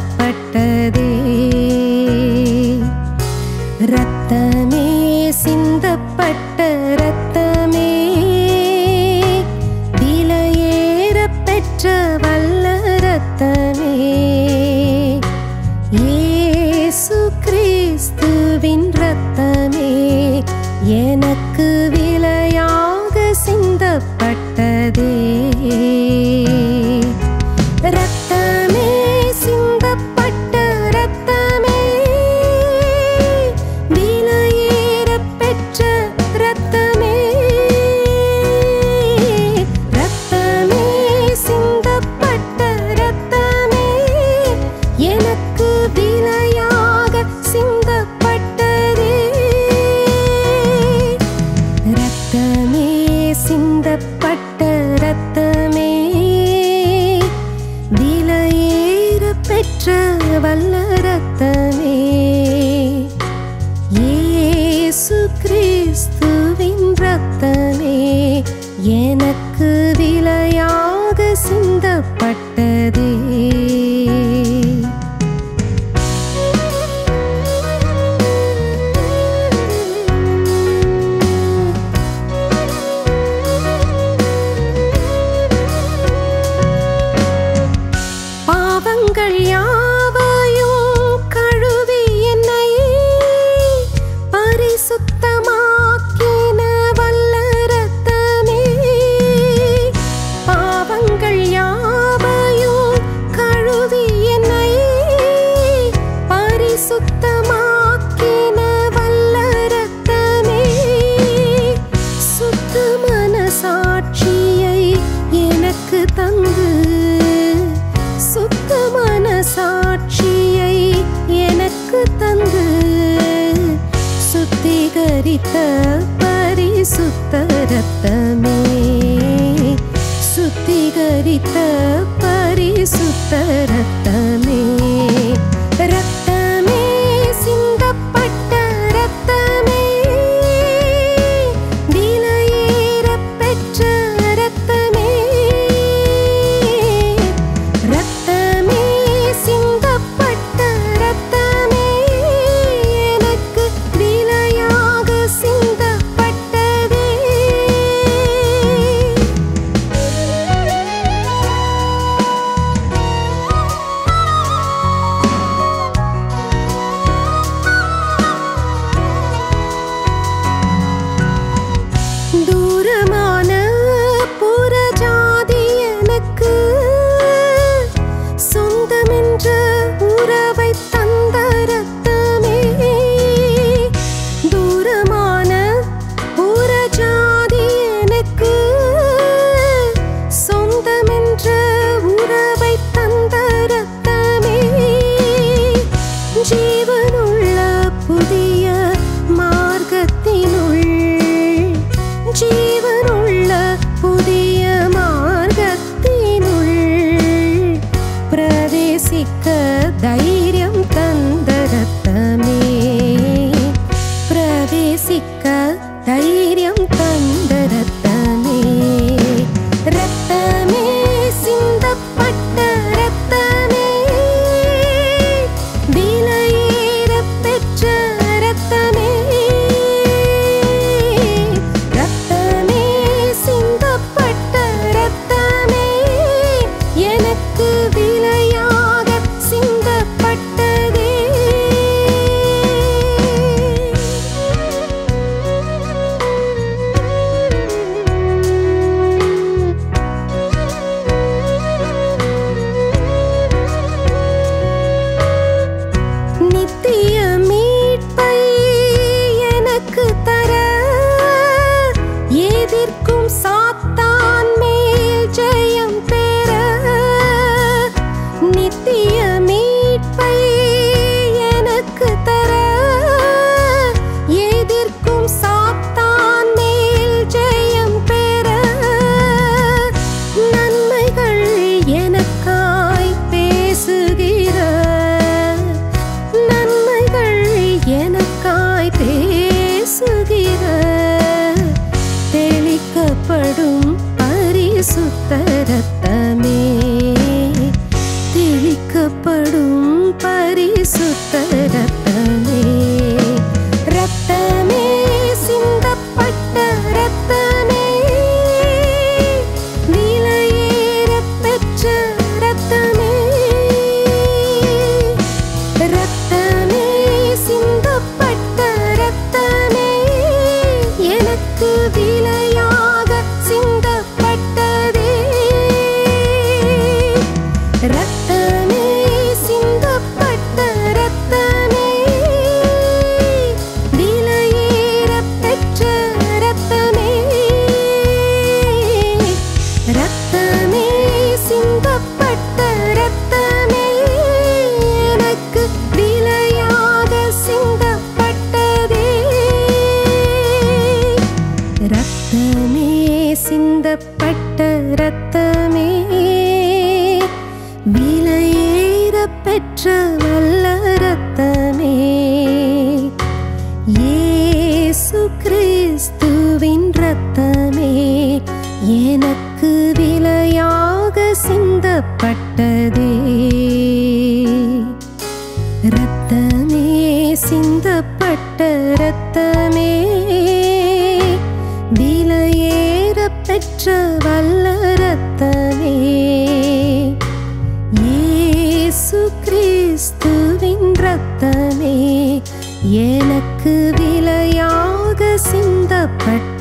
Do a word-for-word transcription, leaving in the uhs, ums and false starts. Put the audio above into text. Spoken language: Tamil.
சிந்தப்பட்டதே. ரத்தமே சிந்தப்பட்ட ரத்தமே, விலையேற பெற்ற வல்ல ரத்தமே, இயேசு கிறிஸ்துவின் ரத்தமே எனக்கு விலையாக சிந்தப்பட்டதே. ரத்தமே சிந்தப்பட்ட ரத்தமே, விலையேற பெற்ற ரத்தமே, ரத்தமே சிந்தப்பட்ட ரத்தமே எனக்கு விலையாக சிந்தப்பட்டதே. ரத்தமே சிந்தப்பட்ட ரத்தமே, விலையேற பெற்ற வல்ல ரத்தமே, இயேசு கிறிஸ்துவின் ரத்தமே எனக்கு விலையாக சிந்தப்பட்டதே. பாவங்கள் யாவையும் கழுவி என்னை பரிசுத்தமாக்கின வல்ல ரத்தமே, பாவங்கள் யாவையும் கழுவி என்னை பரிசுத்தமாக்கின வல்ல ரத்தமே, சுத்த மனசாட்சியை எனக்கு தந்து, சுத்த மனசாட்சியை எனக்கு தந்து, சுத்திகரித்த பரிசுத்த ரத்தமே, சுத்திகரித்த பரிசுத்த ரத்தமே, ரத்தமே சிந்தப்பட்ட ரத்தமே, விலையேற பெற்ற ரத்தமே, ரத்தமே சிந்தப்பட்ட ரத்தமே எனக்கு விலையாக சிந்தப்பட்டதே. தூரமான புறஜாதி எனக்கு சொந்தமென்ற உறவை தந்த ரத்தமே, தூரமான புறஜாதி எனக்கு சொந்தமென்ற உறவை தந்த ரத்தமே, ஜீவனுள்ள புதிய மார்க்கத்தினுள், ஜீவனுள்ள புதிய மார்க்கத்தினுள் பிரவேசிக்க தைரியம் தந்த ரத்தமே, பிரவேசிக்க தைரியம் தந்த ரத்தமே, ரத்தமே சிந்தப்பட்ட ரத்தமே, விலையேற பெற்ற ரத்தமே, ரத்தமே சிந்தப்பட்ட ரத்தமே எனக்கு விலையாக சிந்தப்பட்ட பரிசுத்த ரத்தமே, ரத்தமே சிந்தப்பட்ட ரத்தமே, விலையேறப் பெற்ற ரத்தமே, ரத்தமே சிந்தப்பட்ட ரத்தமே, எனக்கு விலையாக சிந்தப்பட்டதே, ரத்தமே சிந்தப்பட்ட ரத்தமே, விலையேறப் பெற்ற ரத்தமே, ரத்தமே சிந்தப்பட்ட ரத்தமே, எனக்கு விலையாக சிந்தப்பட்டதே, ரத்தமே சிந்தப்பட்ட ரத்தமே, விலையேறப் பெற்ற வல்ல ரத்தமே, இயேசு கிறிஸ்துவின் ரத்தமே, எனக்கு விலையாக சிந்தப்பட்டதே, ரத்தமே சிந்தப்பட்ட ரத்தமே, விலையேறப் பெற்ற வல்ல ரத்தமே, இயேசு கிறிஸ்துவின் ரத்தமே, எனக்கு விலையாக சிந்தப்பட்ட